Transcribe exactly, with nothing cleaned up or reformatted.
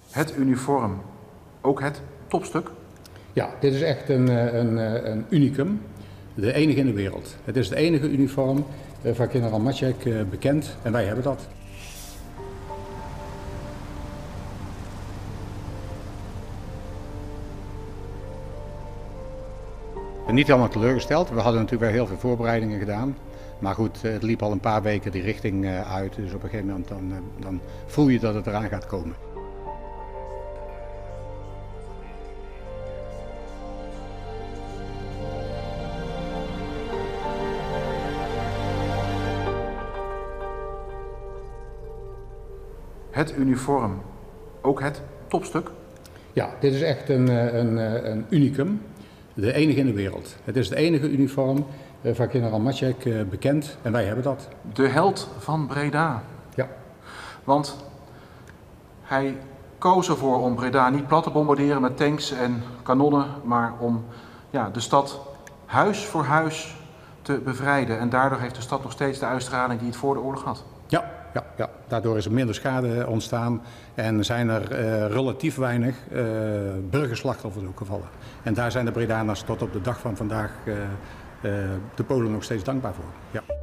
Het uniform, ook het topstuk? Ja, dit is echt een, een, een unicum. De enige in de wereld. Het is het enige uniform van generaal Maček bekend en wij hebben dat. Niet helemaal teleurgesteld. We hadden natuurlijk wel heel veel voorbereidingen gedaan. Maar goed, het liep al een paar weken die richting uit. Dus op een gegeven moment dan, dan voel je dat het eraan gaat komen. Het uniform, ook het topstuk? Ja, dit is echt een, een, een unicum. De enige in de wereld. Het is het enige uniform van generaal Maček bekend en wij hebben dat. De held van Breda. Ja. Want hij koos ervoor om Breda niet plat te bombarderen met tanks en kanonnen, maar om ja, de stad huis voor huis te bevrijden. En daardoor heeft de stad nog steeds de uitstraling die het voor de oorlog had. Ja, ja, ja. Daardoor is er minder schade ontstaan en zijn er uh, relatief weinig uh, burgerslachtoffers ook gevallen. En daar zijn de Bredaners tot op de dag van vandaag uh, uh, de Polen nog steeds dankbaar voor. Ja.